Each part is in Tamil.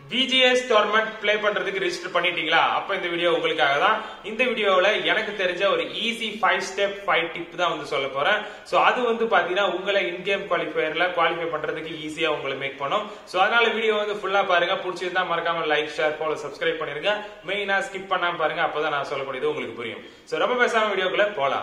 VGS டோர்னமெண்ட் ப்ளே பண்றதுக்கு ரெஜிஸ்டர் பண்ணிட்டீங்களா? அப்ப இந்த வீடியோ உங்களுக்காக தான். இந்த வீடியோல எனக்கு தெரிஞ்ச ஒரு ஈஸி 5 ஸ்டெப் 5 டிப் தான் வந்து சொல்ல போறேன். சோ அது வந்து பாத்தீங்கன்னா உங்களை இன் கேம் குவாலிஃபயர்ல குவாலிஃபை பண்றதுக்கு ஈஸியா உங்களை மேக் பண்ணும். சோ அதனால வீடியோ வந்து ஃபுல்லா பாருங்க. பிடிச்சிருந்தா மறக்காம லைக், ஷேர், ஃபாலோ, சப்ஸ்கிரைப் பண்ணிருங்க. மெயினா ஸ்கிப் பண்ணாம பாருங்க. அப்பதான் நான் சொல்லக்கூடியது உங்களுக்கு புரியும். சோ ரொம்ப பேசாம வீடியோக்குள்ள போலாம்.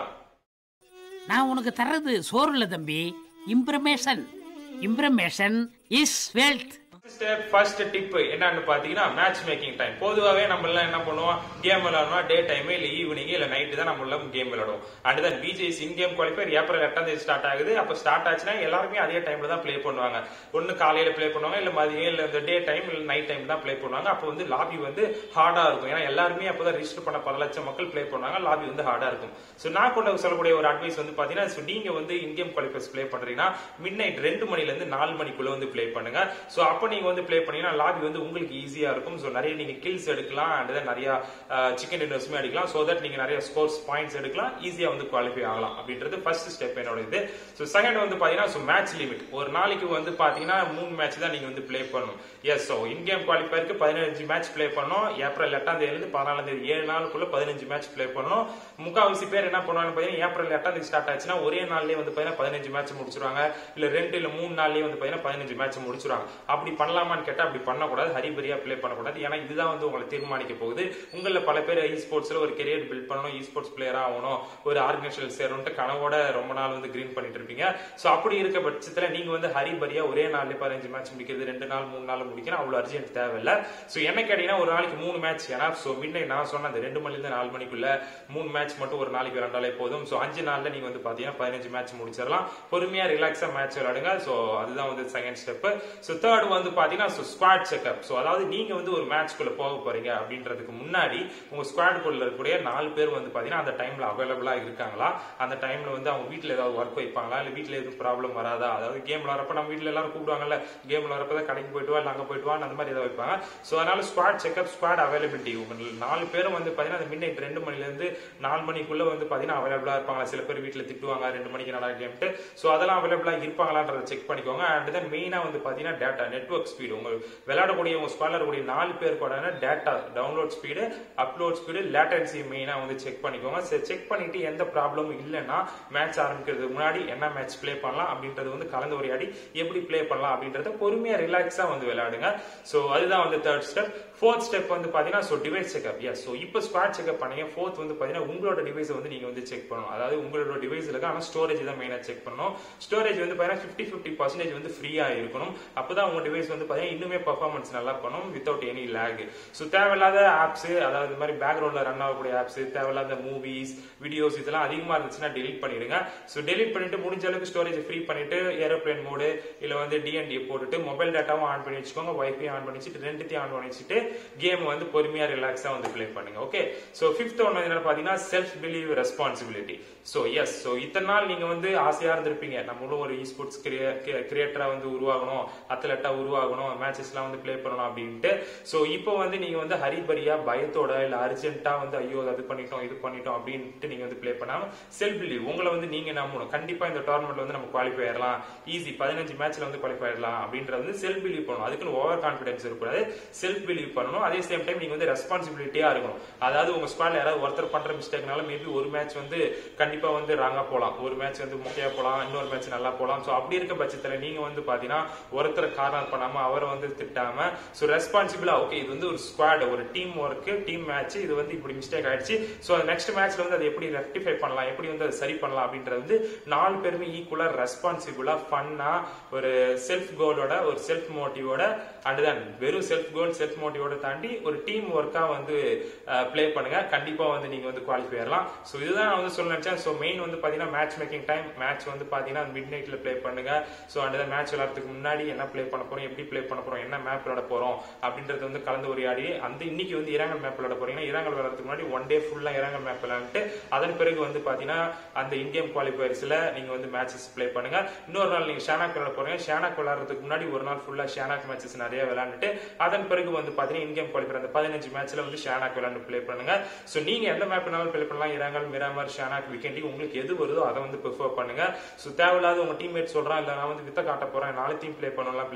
நான் உனக்கு தர்றது சோறு இல்ல தம்பி, information. Information is wealth. First tip என்னன்னு பாத்தீங்கன்னா மேட்ச் மேக்கிங் டைம். பொதுவாவே நம்ம எல்லாம் என்ன பண்ணுவோம், கேம் விளையாடணும் டே டைம் இல்ல ஈவினிங் இல்ல நைட் தான் நம்ம எல்லாம் கேம் விளையாடுவோம். And then VGS in game qualifier April 8 start ஆகுது. அப்ப ஸ்டார்ட் ஆச்சுன்னா எல்லாருமே அதே டைம்ல தான் ப்ளே பண்ணுவாங்க. ஒன்னு காலையில ப்ளே பண்ணுவாங்க, இல்ல மதியம் இல்ல இந்த டே டைம் இல்ல நைட் டைம் தான் ப்ளே பண்ணுவாங்க. அப்ப வந்து லாபி வந்து ஹார்டா இருக்கும். ஏன்னா எல்லாருமே அப்பதான் ரெஜிஸ்டர் பண்ண பல லட்சம் மக்கள் ப்ளே பண்ணுவாங்க. லாபி வந்து ஹார்டா இருக்கும். சோ நான் கொண்டு சொல்லக்கூடிய ஒரு அட்வைஸ் வந்து பாத்தீங்கன்னா, நீங்க வந்து இன் கேம் குவாலிஃபயர்ஸ் ப்ளே பண்றீங்கன்னா மிட் நைட் 2 மணில இருந்து 4 மணிக்குள்ள வந்து ப்ளே பண்ணுங்க. சோ அப்ப நீங்க வந்து ப்ளே பண்ணீங்கன்னா லாபி வந்து உங்களுக்கு ஈஸியா இருக்கும். சோ நிறைய நீங்க கில்ஸ் எடுக்கலாம் அண்ட் தென் நிறைய சிக்கன் டின்னர்ஸ்மே அடிக்கலாம். சோ தட் நீங்க நிறைய ஸ்கோர்ஸ் பாயிண்ட்ஸ் எடுக்கலாம், ஈஸியா வந்து குவாலிஃபை ஆகலாம் அப்படின்றது ஃபர்ஸ்ட் ஸ்டெப் என்னோட இது. சோ செகண்ட் வந்து பாத்தீங்கன்னா சோ மேட்ச் லிமிட். ஒரு நாளைக்கு வந்து பாத்தீங்கன்னா 3 மேட்ச் தான் நீங்க வந்து ப்ளே பண்ணணும். எஸ், சோ இன் கேம் குவாலிஃபயருக்கு 15 மேட்ச் ப்ளே பண்ணணும். ஏப்ரல் 8 இருந்து 14 7 நாளுக்குள்ள 15 மேட்ச் ப்ளே பண்ணணும். முக்காவாசி பேர் என்ன பண்ணுவாங்க பாத்தீங்கன்னா, ஏப்ரல் 8 ஸ்டார்ட் ஆச்சுன்னா ஒரே நாள்லயே வந்து பாத்தீங்கன்னா 15 மேட்ச் முடிச்சிருவாங்க. இல்ல 2 இல்ல 3 நாள்லயே வந்து பாத்தீங்கன்னா 15 மேட்ச் முடிச்சிருவாங்க. அப்படி பண்ணலாமான்னு கேட்டா அப்படி பண்ணக்கூடாது. ஹரிபரியா ப்ளே பண்ணக்கூடாது. ஏன்னா இதுதான் வந்து உங்களை தீர்மானிக்க போகுது. உங்கள பல பேர் இ ஸ்போர்ட்ஸ்ல ஒரு கெரியர் பில்ட் பண்ணணும், இ ஸ்போர்ட்ஸ் பிளேயரா ஆகணும், ஒரு ஆர்கனைசேஷன் சேரணும்னு கனவோட ரொம்ப நாள் வந்து கிரீன் பண்ணிட்டு இருப்பீங்க. சோ அப்படி இருக்க பட்சத்துல நீங்க வந்து ஹரிபரியா ஒரே நாள்ல 15 மேட்ச் முடிக்கிறது 2 நாள் 3 நாள் முடிக்கணும் அவ்வளவு அர்ஜென்ட் தேவையில்ல. சோ என்ன கேட்டீங்கன்னா ஒரு நாளைக்கு 3 மேட்ச். ஏன்னா சோ மிட் நைட் நான் சொன்ன அந்த 2 மணில இருந்து 4 மணிக்குள்ள 3 மேட்ச் மட்டும் ஒரு நாளைக்கு விளையாண்டாலே போதும். சோ 5 நாள்ல நீங்க வந்து பாத்தீங்கன்னா 15 மேட்ச் முடிச்சிடலாம். பொறுமையா ரிலாக்ஸா மேட்ச் விளையாடுங்க. சோ அதுதான் வந்து செகண்ட் ஸ்டெப். சோ தேர்ட் வந்து பாத்தீங்கன்னா ஸ்குவாட் செக்அப். சோ அதாவது நீங்க வந்து ஒரு மேட்ச்க்குள்ள போக போறீங்க அப்படின்றதுக்கு முன்னாடி உங்க ஸ்குவாட் குள்ள இருக்கக்கூடிய 4 பேர் வந்து பாத்தீங்கன்னா அந்த டைம்ல அவைலபிளா இருக்காங்களா, அந்த டைம்ல வந்து அவங்க வீட்டுல ஏதாவது ஒர்க் வைப்பாங்களா, இல்ல வீட்டுல எதுவும் ப்ராப்ளம் வராதா. அதாவது கேம் விளையாடுறப்ப நம்ம வீட்டுல எல்லாரும் கூப்பிடுவாங்கல்ல, கேம் விளையாடுறப்ப கடைக்கு போயிட்டு வா இல்ல அங்க போயிட்டு வா அந்த மாதிரி ஏதாவது வைப்பாங்க. சோ அதனால ஸ்குவாட் செக்அப், ஸ்குவாட் அவைலபிலிட்டி. 4 பேரும் வந்து பாத்தீங்கன்னா அந்த மிட் நைட் 2 மணில இருந்து 4 மணிக்குள்ள வந்து பாத்தீங்கன்னா அவைலபிளா இருப்பாங்க. சில பேர் வீட்டுல திட்டுவாங்க 2 மணிக்கு நடா கேம்ட்டு. சோ அதெல்லாம் அவைலபிளா இருப்பாங்களான்றத செக் பண்ணிக்கோங்க. அண்ட் தென் மெயினா வந்து பாத்தீங்கன்னா டேட்டா, நெட்வொர்க் ஸ்பீடு. உங்க விளையாடக்கூடிய உங்க ஸ்குவாட்ல இருக்கக்கூடிய 4 பேர் கூட data download speed, upload speed, latency மெயினா வந்து செக் பண்ணிக்கோங்க. செக் பண்ணிட்டு எந்த ப்ராப்ளமும் இல்லைன்னா மேட்ச் ஆரம்பிக்கிறதுக்கு முன்னாடி என்ன மேட்ச் ப்ளே பண்ணலாம் அப்படின்றது வந்து கலந்து உரையாடி எப்படி ப்ளே பண்ணலாம் அப்படின்றத பொறுமையா ரிலாக்ஸா வந்து விளையாடுங்க. சோ அதுதான் வந்து தேர்ட் ஸ்டெப். ஃபோர்த் ஸ்டெப் வந்து பாத்தீங்கன்னா so device checkup. Yes, so இப்போ ஸ்குவாட் செக்அப் பண்ணீங்க. ஃபோர்த் வந்து பாத்தீங்கன்னா உங்களோட டிவைஸ் வந்து நீங்க வந்து செக் பண்ணணும். அதாவது உங்களோட டிவைஸ் இருக்கு, ஆனா ஸ்டோரேஜ் தான் மெயினா செக் பண்ணணும். ஸ்டோரேஜ் வந்து பாத்தீங்கன்னா 50-50% வந்து ஃப்ரீயா இருக்கணும். அப்பதான் உங்க டிவைஸ் வந்து பாத்தீங்கன்னா இன்னுமே பெர்ஃபார்மன்ஸ் நல்லா பண்ணும் வித்வுட் எனி லேக். சோ தேவையில்லாத ஆப்ஸ், அதாவது இந்த மாதிரி பேக்ரவுண்ட்ல ரன் ஆகக்கூடிய ஆப்ஸ், தேவையில்லாத மூவிஸ், வீடியோஸ் இதெல்லாம் அதிகமா இருந்துச்சுன்னா டெலிட் பண்ணிடுங்க. சோ டெலிட் பண்ணிட்டு முடிஞ்ச அளவுக்கு ஸ்டோரேஜ் ஃப்ரீ பண்ணிட்டு ஏரோப்ளேன் மோடு இல்ல வந்து DND போட்டுட்டு மொபைல் டேட்டாவும் ஆன் பண்ணி வச்சுக்கோங்க, வைஃபை ஆன் பண்ணி வச்சுட்டு ரெண்டுத்தையும் ஆன் பண்ணி வச்சுட்டு கேம் வந்து பொறுமையா ரிலாக்ஸா வந்து ப்ளே பண்ணுங்க. ஓகே, சோ ஃபிஃப்த் ஒன் என்ன பாத்தீங்கன்னா self believe, responsibility. So yes, so இத்தனை நாள் நீங்க வந்து ஆசையா இருந்திருப்பீங்க, நம்மளும் ஒரு இ ஸ்போர்ட்ஸ் கிரியேட்டரா வந்து உருவாகணும், அத்லெட்டா உருவாகணும், மேட்சஸ் எல்லாம் வந்து ப்ளே பண்ணணும் அப்படின்ட்டு. சோ இப்போ வந்து நீங்க வந்து ஹரிபரியா பயத்தோட இல்ல அர்ஜென்ட்டா வந்து ஐயோ அது பண்ணிட்டோம் இது பண்ணிட்டோம் அப்படின்ட்டு நீங்க வந்து ப்ளே பண்ணாம செல்ஃப் பிலீவ், உங்களை வந்து நீங்க நம்பணும். கண்டிப்பா இந்த டோர்னமெண்ட்ல வந்து நம்ம குவாலிஃபை ஆயிடலாம், ஈஸி 15 மேட்ச்ல வந்து குவாலிஃபை ஆயிடலாம் அப்படின்றது வந்து செல்ஃப் பிலீவ் பண்ணணும். அதுக்கு ஓவர் கான்பிடன்ஸ் இருக்கக்கூடாது, செல்ஃப் பிலீவ் பண்ணணும். அதே சேம் டைம் நீங்க வந்து ரெஸ்பான்சிபிலிட்டியா இருக்கணும். அதாவது உங்க ஸ்குவாட்ல யாராவது ஒருத்தர் பண்ற மிஸ்டேக்னால மேபி ஒரு மேட்ச் வந்து கண்டிப்பா வந்து ராங்கா போலாம், ஒரு மேட்ச் வந்து முக்கியா போலாம், இன்னொரு மேட்ச் நல்லா போலாம். சோ அப்படி இருக்க பட்சத்துல நீங்க வந்து பாத்தீங்கன்னா ஒருத்தர் கார்னர் பண்ணாம அவரை வந்து திட்டாம சோ ரெஸ்பான்சிபிளா ஓகே இது வந்து ஒரு ஸ்குவாட், ஒரு டீம் ஒர்க், டீம் மேட்ச், இது வந்து இப்படி மிஸ்டேக் ஆயிடுச்சு. சோ நெக்ஸ்ட் மேட்ச்ல வந்து அதை எப்படி ரெக்டிஃபை பண்ணலாம், எப்படி வந்து அதை சரி பண்ணலாம் அப்படின்றது வந்து 4 பேருமே ஈக்குவலா ரெஸ்பான்சிபிளா ஃபன்னா ஒரு செல்ஃப் கோலோட ஒரு செல்ஃப் மோட்டிவோட அண்ட் தென் வெறும் செல்ஃப் கோல் செல்ஃப் மோட்டிவோட தாண்டி ஒரு டீம் ஒர்க்கா வந்து ப்ளே பண்ணுங்க. கண்டிப்பா வந்து நீங்க வந்து குவாலிஃபை ஆகலாம். சோ இதுதான் நான் வந்து சொல்ல நினைச்சேன். சோ மெயின் வந்து பாத்தீங்கன்னா மேட்ச் மேக்கிங் டைம். மேட்ச் வந்து பாத்தீங்கன்னா மிட் நைட்ல ப்ளே பண்ணுங்க. சோ அண்ட் தென் மேட்ச் விளையாடுறதுக்கு முன்னாடி என்ன ப்ளே பண்ண போறோம், எப்படி ப்ளே பண்ண போறோம், என்ன மேப் விளையாட போறோம் அப்படின்றது வந்து கலந்து உரையாடி அந்த இன்னைக்கு வந்து இராங்கல் மேப் விளையாட போறீங்கன்னா இராங்கல் விளையாடுறதுக்கு முன்னாடி 1 டே ஃபுல்லா இராங்கல் மேப் விளையாண்டு அதன் பிறகு வந்து பாத்தீங்கன்னா அந்த இந்தியன் குவாலிஃபயர்ஸ்ல நீங்க வந்து மேட்சஸ் ப்ளே பண்ணுங்க. இன்னொரு நாள் நீங்க ஷானாக் விளையாட போறீங்க, ஷானாக் விளையாடுறதுக்கு முன்னாடி ஒரு நாள் ஃபுல்லா ஷானாக் மேட்சஸ் நிறைய விளையாண்டுட்டு அதன் பிறகு வந்து பாத்தீங்கன்னா இந்தியன் குவாலிஃபயர் அந்த 15 மேட்ச்ல வந்து ஷானாக் விளையாண்டு ப்ளே பண்ணுங்க. சோ நீங்க எந்த மேப்னாலும் ப்ளே பண்ணலாம், இராங்கல், மிராமர், ஷானாக், விக்கெண்டி, உங்களுக்கு எது வருதோ அதை வந்து ப்ரிஃபர் பண்ணுங்க. சோ தேவையில்லாத உங்க டீம்மேட் சொல்றான் இல்ல நான் வந்து வித்த காட்ட போறேன் நாளைக்கு ப்ளே பண்ணலாம் ப்ளே பண்ணாதீங்க.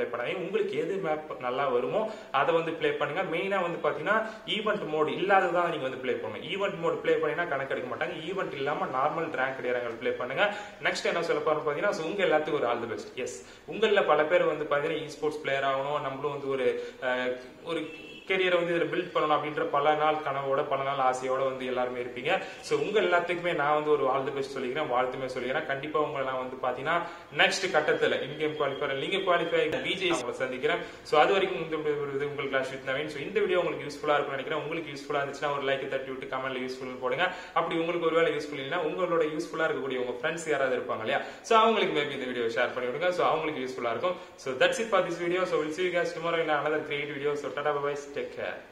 உங்களுக்கு எது மேப் நல்லா வருமோ அதை வந்து பிளே பண்ணுங்க. மெயினா வந்து பாத்தீங்கன்னா ஈவென்ட் மோட் இல்லாததான் நீங்க வந்து பிளே பண்ணணும். ஈவென்ட் மோட் பிளே பண்ணினா கணக்கு எடுக்க மாட்டாங்க. ஈவென்ட் இல்லாம நார்மல் ரேங்க் இடங்கள் பிளே பண்ணுங்க. நெக்ஸ்ட் என்ன சொல்ல போறோம் பாத்தீங்கன்னா உங்க எல்லாத்துக்கும் ஒரு ஆல் தி பெஸ்ட். எஸ், உங்கள பல பேர் வந்து பாத்தீங்கன்னா இ ஸ்போர்ட்ஸ் பிளேயர் ஆகணும், நம்மளும் வந்து ஒரு கெரியரை வந்து இதில் பில்ட் பண்ணணும் அப்படின்ற பல நாள் கனவோட பல நாள் ஆசையோட வந்து எல்லாருமே இருப்பீங்க. ஸோ உங்க எல்லாத்துக்குமே நான் வந்து ஒரு ஆல் தி பெஸ்ட் சொல்லிக்கிறேன், வாழ்த்துமே சொல்லிக்கிறேன். கண்டிப்பா உங்களை நான் வந்து பாத்தீங்கன்னா நெக்ஸ்ட் கட்டத்துல இன்கேம் குவாலிஃபயர் நீங்க குவாலிஃபை பிஜே உங்களை சந்திக்கிறேன். ஸோ அது வரைக்கும் உங்கள் கிளாஸ் வித் நவீன். ஸோ இந்த வீடியோ உங்களுக்கு யூஸ்ஃபுல்லா இருக்கும்னு நினைக்கிறேன். உங்களுக்கு யூஸ்ஃபுல்லா இருந்துச்சுன்னா ஒரு லைக் தட்டி விட்டு கமெண்ட்ல யூஸ்ஃபுல் போடுங்க. அப்படி உங்களுக்கு ஒருவேளை யூஸ்ஃபுல் இல்லைன்னா உங்களோட யூஸ்ஃபுல்லா இருக்கக்கூடிய உங்க ஃப்ரெண்ட்ஸ் யாராவது இருப்பாங்க இல்லையா, ஸோ அவங்களுக்கு மேபி இந்த வீடியோ ஷேர் பண்ணி விடுங்க. ஸோ அவங்களுக்கு யூஸ்ஃபுல்லா இருக்கும். So that's it for this video. So will see you guys tomorrow in another great video. So tata bye bye, take care.